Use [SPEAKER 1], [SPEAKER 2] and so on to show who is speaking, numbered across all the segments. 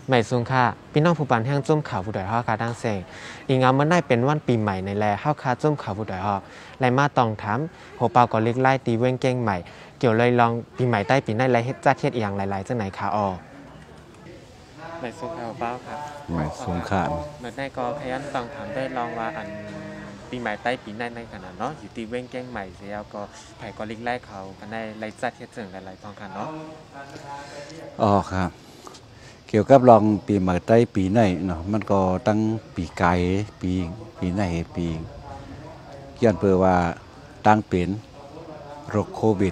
[SPEAKER 1] ใหม่สูงค่ะพี่น้องผู้ปันแห้งจุ่มข่าวผู้ดอยฮอคาดังเสงอีงามมันได้เป็นวันปีใหม่ในแลเฮาคาจุ่มข่าวผู้ดอยฮอไลมาตองถามโหเปาก็เล็กไล่ตีเว้งเก้งใหม่เกี่ยวเลยลองปีใหม่ใต้ปีในไรเฮ็ดจัดเฮ็ดอย่างหลายๆจังไหนคะอใหม่สูงข่าวเปล่าครับ
[SPEAKER 2] ใหม่สงขลา
[SPEAKER 1] เมื่อได้ก็ขยันตองถามได้ลองว่าอันปีใหม่ใต้ปีในขนาดเนาะอยู่ตีเว้งเก้งใหม่เสียก็ไผก็เล็กไล่เขากันได้ไรจัดเฮ็ดจังหลายๆทองคันเนาะ
[SPEAKER 2] อ๋อครับเกี่ยวกับลองปีใหม่ใต้ปีไหนเนาะมันก็ตั้งปีไก่ปีไหนปีย้อนเพื่อว่าตั้งเป็นโรคโควิด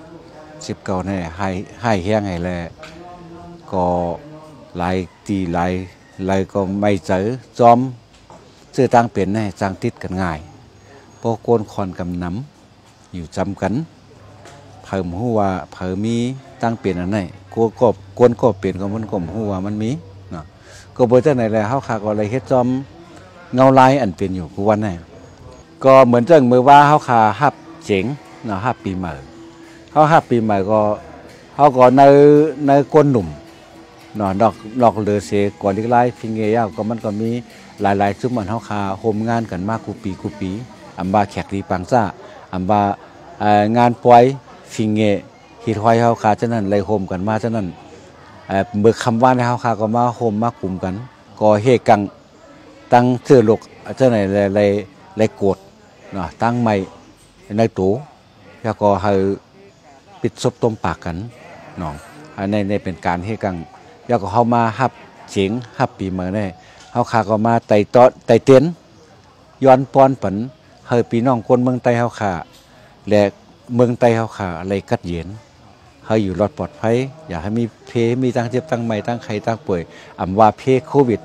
[SPEAKER 2] 19เนี่ยให้แห้งให้แลก็หลายตีหลายก็ไม่เจอจอมเสื้อตั้งเป็นเนี่ยจ้างติดกันง่ายเพราะโกนคอนกำน้ำอยู่จำกันเพิ่มหัวเพิ่มมีตั้งเป็นอันไหนกวนก็เปลี่ยนก็มันก็หัวมันมีเนาะก็บ่จังไหนแลเฮาคาก็เลยเฮ็ดจอมเงาลายอันเป็นอยู่กูวันนี้ก็เหมือนจังมือว่าเฮาคาฮับเจ๋งเนาะฮับปีใหม่เฮาฮับปีใหม่ก็เฮาก็ในก้นหนุ่มเนาะดอกเลือเสก่อนเล็กไล่พิงเงยาวก็มันก็มีหลายๆซุมมันเฮาคาโฮมงานกันมากกูปีอำบาแขกดีปังซ่าอำบางานปล่อยฟิงเงฮิตไว้เฮาคาฉะนั้นเลยโฮมกันมาฉะนั้นเมื่อคำว่าในเฮาคาก็มาโฮมมากลุ่มกันก็เฮกังตั้งเสื้อลกเจ้าไหนเลยโกดเนาะตั้งใหม่ในตู้แล้วก็ให้ปิดซบต้มปากกันเนาะในเป็นการเฮกังแล้วก็เฮามาฮับเสียงฮับปีเมื่อได้เฮาคาก็มาไต่ตอไต่เตียนย้อนป้อนปันให้พี่น้องคนเมืองใต้เฮาคาและเมืองใต้เฮาคาอะไรกัดเย็นให้อยู่รอดปลอดภัยอย่าให้มีตั้งเจ็บตั้งใหม่ตั้งไข้ตั้งป่วยอำว่าโควิด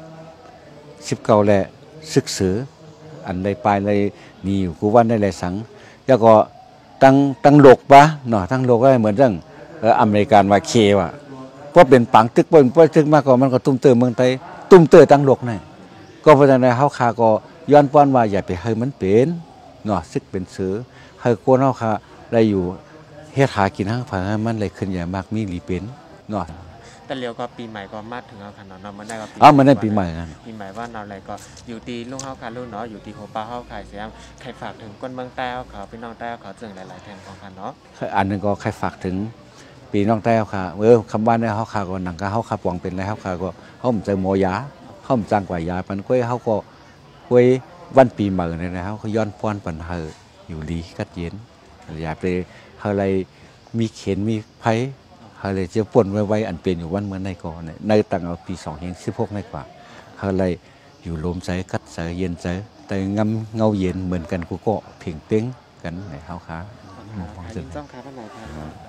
[SPEAKER 2] 19และศึกษาอันใดปลายเลยนี่อยู่กูวันได้แลสังแล้วก็ตั้งโลกปะเนาะตั้งโลกก็เหมือนเรื่องอเมริกันว่าเคว่ะเพราะเป็นปังตึกเป็นตึกมากกว่ามันก็ตุ้มเตอเมืองไทยตุ้มเตอตั้งโลกนี่ก็เพราะฉะนั้นเฮาคาก็ย้อนป้อนว่าอย่าไปให้มันเป็นเนาะซึกเป็นเสือให้คนเฮาคาได้อยู่เฮ็ดหากินทางฝั่งมันเลยขึ้นอย่างมากมีหลีเป็นเนาะ
[SPEAKER 1] แต่เร็วก็ปีใหม่ก็มาถึงเอาขนาดเนาะมันได้ก็
[SPEAKER 2] มันได้ปีใหม่กัน
[SPEAKER 1] ปีใหม่ว่าเราอะไรก็อยู่ตีลุงเฮาคาลุงเนาะอยู่ตีโคปาเฮาขายเสียงใครฝากถึงคนเมืองใต้เขาพี่น้องใต้เขาเจิงหลายๆแทนของคันเนาะ
[SPEAKER 2] อันนึงก็ใครฝากถึงปีน้องใต้เฮาคาคำว่าเนี่ยเฮาคาก็หนังก็เฮาคาปวงเป็นแล้วเฮาคาก็เฮาบ่เจอหมอยาเฮาบ่จ้างกว่ายาปันก้อยเฮาก็ก้อยวันปีใหม่เนี่ยนะเฮาก็ย้อนป้อนปันเฮาอยู่ดีกัดเย็นอย่าไปเฮาเลยมีเข็นมีไผเฮาเลยจะป่นไว้อันเป็นอยู่วันเมื่อในก่อนในตั้งเอาปี2016ในกว่าเฮาเลยอยู่ลมใจกัดใจเย็นใจแต่เงาเย็นเหมือนกันกูก็เพ่งเป้งกันในเฮาคา
[SPEAKER 1] จ้องคาเท่าไหร่ครับ